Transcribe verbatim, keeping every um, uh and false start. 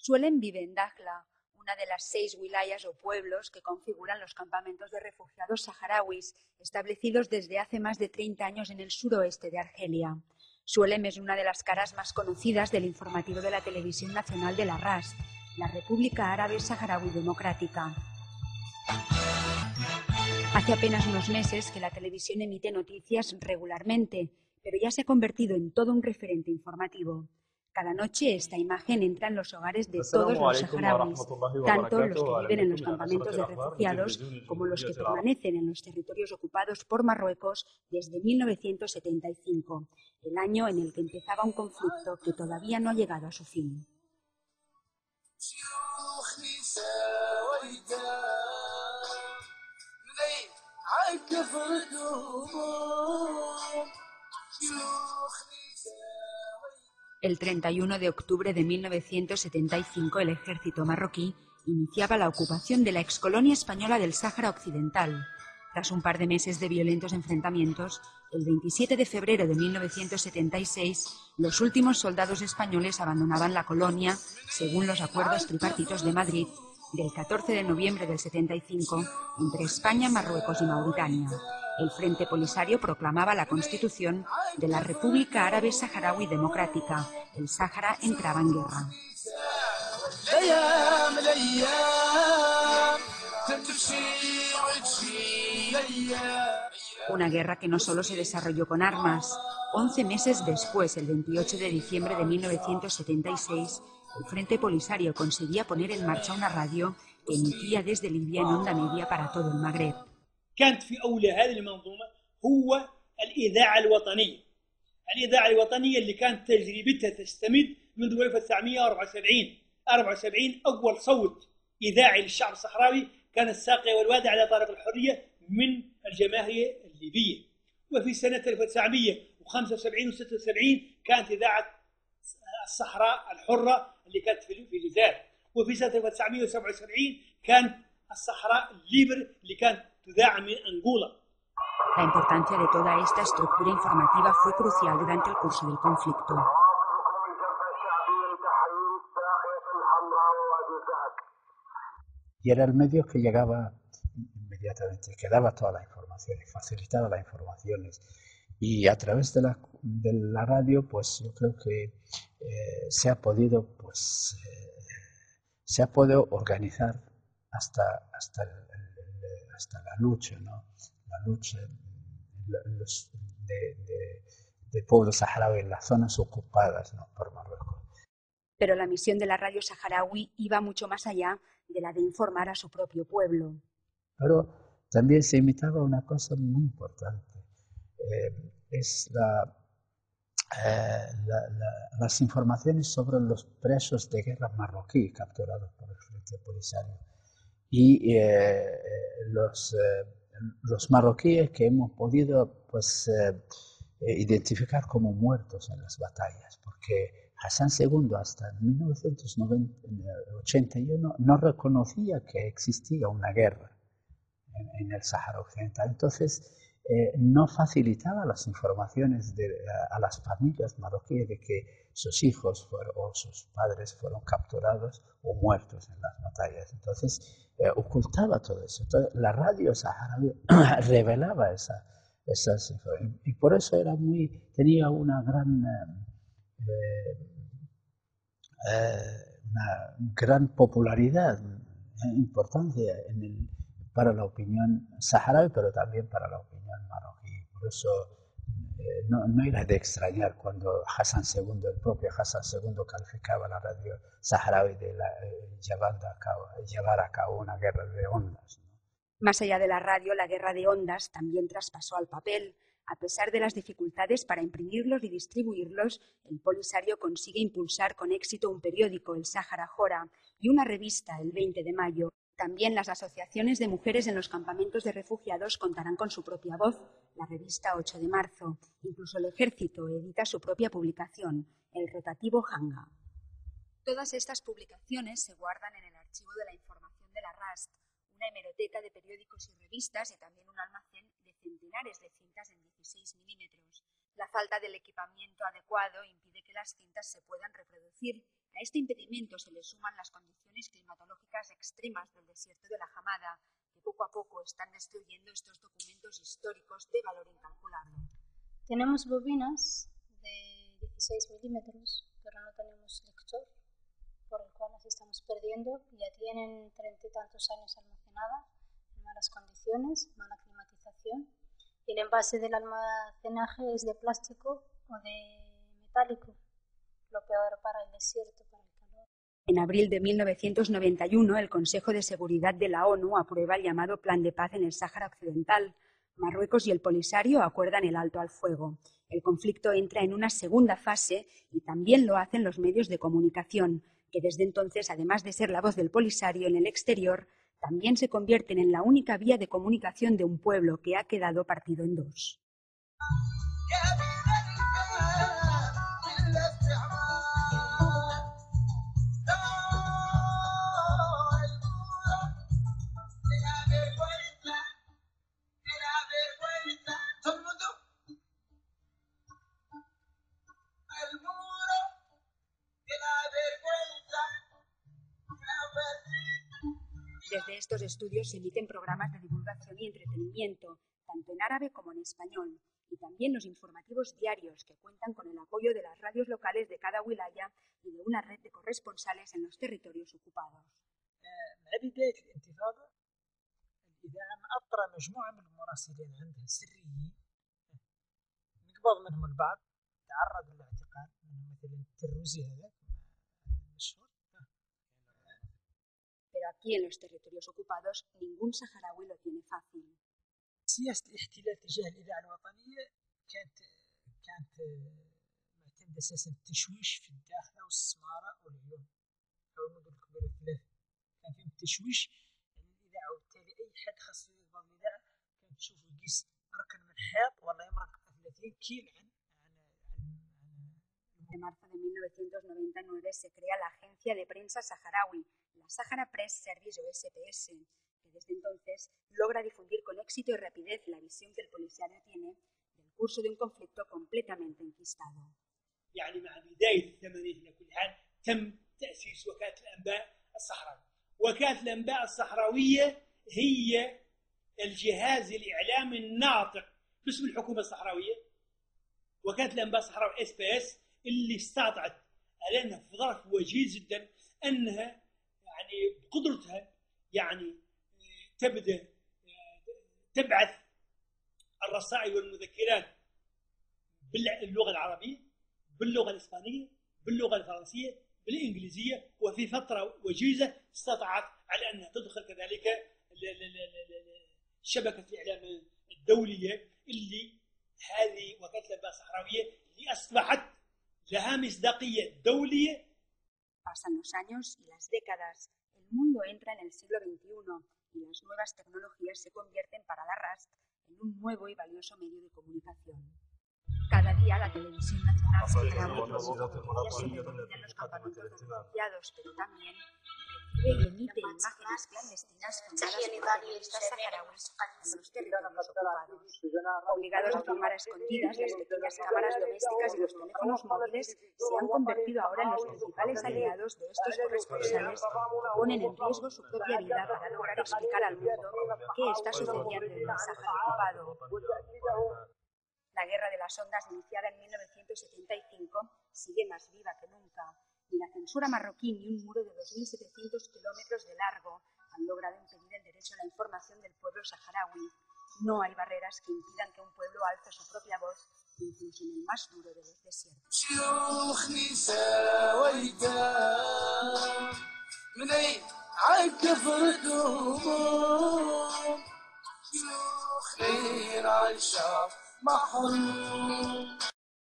Suelen vive en Dakhla, una de las seis wilayas o pueblos que configuran los campamentos de refugiados saharauis, establecidos desde hace más de treinta años en el suroeste de Argelia. Suelem es una de las caras más conocidas del informativo de la televisión nacional de la R A S, la República Árabe Saharaui Democrática. Hace apenas unos meses que la televisión emite noticias regularmente, pero ya se ha convertido en todo un referente informativo. Cada noche esta imagen entra en los hogares de todos los saharauis, tanto los que viven en los campamentos de refugiados como los que permanecen en los territorios ocupados por Marruecos desde mil novecientos setenta y cinco, el año en el que empezaba un conflicto que todavía no ha llegado a su fin. El treinta y uno de octubre de mil novecientos setenta y cinco el ejército marroquí iniciaba la ocupación de la excolonia española del Sáhara Occidental. Tras un par de meses de violentos enfrentamientos, el veintisiete de febrero de mil novecientos setenta y seis, los últimos soldados españoles abandonaban la colonia según los acuerdos tripartitos de Madrid del catorce de noviembre del setenta y cinco entre España, Marruecos y Mauritania. El Frente Polisario proclamaba la constitución de la República Árabe Saharaui Democrática. El Sáhara entraba en guerra. Una guerra que no solo se desarrolló con armas. Once meses después, el veintiocho de diciembre de mil novecientos setenta y seis, el Frente Polisario conseguía poner en marcha una radio que emitía desde Libia en onda media para todo el Magreb. كانت في أولى هذه المنظومة هو الإذاعة الوطنية الإذاعة الوطنية اللي كانت تجربتها تستمد منذ ألف وتسعمئة وأربعة وسبعين أربعة وسبعين أول صوت إذاعي للشعب الصحراوي كان الساقية والوادع على طريق الحرية من الجماهير الليبية. وفي سنة ألف وتسعمئة وخمسة وسبعين وستة وسبعين كانت إذاعة الصحراء الحرة اللي كانت في الجزائر. وفي سنة ألف وتسعمئة وسبعة وسبعين كانت الصحراء الليبر اللي كانت تذاع من أنغولا. La importancia de toda esta estructura informativa fue crucial durante el curso del conflicto. Y era el medio que llegaba inmediatamente, que daba todas las informaciones, facilitaba las informaciones. Y a través de la, de la radio, pues yo creo que eh, se ha podido, pues, eh, se ha podido organizar hasta, hasta, el, el, hasta la lucha, ¿no? La lucha los, de, de, de pueblos saharauis en las zonas ocupadas, ¿no?, por Marruecos. Pero la misión de la radio saharaui iba mucho más allá de la de informar a su propio pueblo. Pero también se imitaba una cosa muy importante, eh, es la, eh, la, la, las informaciones sobre los presos de guerra marroquí capturados por el Frente Polisario y eh, los, eh, los marroquíes que hemos podido, pues, eh, identificar como muertos en las batallas, porque Hassan segundo hasta mil novecientos ochenta y uno no reconocía que existía una guerra en, en el Sáhara Occidental. Entonces eh, no facilitaba las informaciones de, a, a las familias marroquíes de que sus hijos fueron, o sus padres fueron capturados o muertos en las batallas. Entonces eh, ocultaba todo eso. Entonces, la radio saharaui revelaba esa, esas informaciones y por eso era muy, tenía una gran eh, eh, una gran popularidad, eh, importancia en el, para la opinión saharaui, pero también para la opinión marroquí. Por eso eh, no, no era de extrañar cuando Hassan segundo, el propio Hassan segundo, calificaba la radio saharaui de la, eh, llevando a cabo, llevar a cabo una guerra de ondas, ¿no? Más allá de la radio, la guerra de ondas también traspasó al papel. A pesar de las dificultades para imprimirlos y distribuirlos, el Polisario consigue impulsar con éxito un periódico, el Sáhara Jora, y una revista, el veinte de mayo. También las asociaciones de mujeres en los campamentos de refugiados contarán con su propia voz, la revista ocho de marzo. Incluso el ejército edita su propia publicación, el rotativo Hanga. Todas estas publicaciones se guardan en el archivo de la información de la R A S T, una hemeroteca de periódicos y revistas y también un almacén de centenares de cintas en dieciséis milímetros. La falta del equipamiento adecuado impide que las cintas se puedan reproducir. A este impedimento se le suman las condiciones climatológicas extremas del desierto de la Hamada, que poco a poco están destruyendo estos documentos históricos de valor incalculable. Tenemos bobinas de dieciséis milímetros, pero no tenemos lector, por el cual las estamos perdiendo. Ya tienen treinta y tantos años almacenadas, en malas condiciones, mala climatización. Y el envase del almacenaje es de plástico o de metálico, lo peor para el desierto, para el calor. En abril de mil novecientos noventa y uno, el Consejo de Seguridad de la ONU aprueba el llamado Plan de Paz en el Sáhara Occidental. Marruecos y el Polisario acuerdan el alto al fuego. El conflicto entra en una segunda fase y también lo hacen los medios de comunicación, que desde entonces, además de ser la voz del Polisario en el exterior, también se convierten en la única vía de comunicación de un pueblo que ha quedado partido en dos. Desde estos estudios se emiten programas de divulgación y entretenimiento, tanto en árabe como en español, y también los informativos diarios que cuentan con el apoyo de las radios locales de cada wilaya y de una red de corresponsales en los territorios ocupados. مع بداية الانتفاضة الإذاعة مأطرة مجموعة من المراسلين عندها سريين نقبض منهم البعض تعرضوا للاعتقال منهم مثلا التروزي هذاك المشهور. Pero aquí en los territorios ocupados ningún saharaui lo tiene fácil. سياسة الاحتلال تجاه الإذاعة الوطنية كانت كانت معتمدة أساسا التشويش في الداخلة والسمارة والعيون أو المدن الكبيرة الثلاثة. كان فيهم التشويش على الإذاعة وبالتالي أي حد خاص يقبض الإذاعة كان تشوف يقيس ركن من حيط ولا يمرق ثلاثين كيل عن En marzo de mil novecientos noventa y nueve se crea la Agencia de Prensa Saharaui, la Sahara Press Service o S P S, que desde entonces logra difundir con éxito y rapidez la visión que el Polisario tiene del curso de un conflicto completamente enquistado. يعني مع بداية الثمانينات على كل حال تم تأسيس وكالة الأنباء الصحراوي. وكالة الأنباء الصحراوية هي الجهاز الإعلامي الناطق باسم الحكومة الصحراوية. وكالة الأنباء الصحراوي إس بي إس اللي استطاعت على أنها في ظرف وجيز جدا أنها يعني بقدرتها يعني تبدأ تبعث الرسائل والمذكرات باللغة العربية، باللغة الإسبانية، باللغة الفرنسية، بالإنجليزية، وفي فترة وجيزة استطاعت على أنها تدخل كذلك شبكة الإعلام الدولية اللي هذه وكالة الأنباء الصحراوية اللي أصبحت لها مصداقية دولية. Pasan los años y las décadas. El mundo entra en el siglo veintiuno y las nuevas tecnologías se convierten para la R A S T en un nuevo y valioso medio de comunicación. Cada día la televisión nacional saharaui se divide en los campamentos refugiados, pero también recibe y emite imágenes clandestinas filmadas por periodistas saharauis en los territorios ocupados. Obligados a filmar a escondidas, las pequeñas cámaras domésticas y los teléfonos móviles se han convertido ahora en los principales aliados de estos corresponsales que ponen en riesgo su propia vida para lograr explicar al mundo qué está sucediendo en el Sáhara ocupado. La guerra de las ondas, iniciada en mil novecientos setenta y cinco, sigue más viva que nunca. Ni la censura marroquí ni un muro de dos mil setecientos kilómetros de largo han logrado impedir el derecho a la información del pueblo saharaui. No hay barreras que impidan que un pueblo alce su propia voz, incluso en el más duro de los desiertos. محروم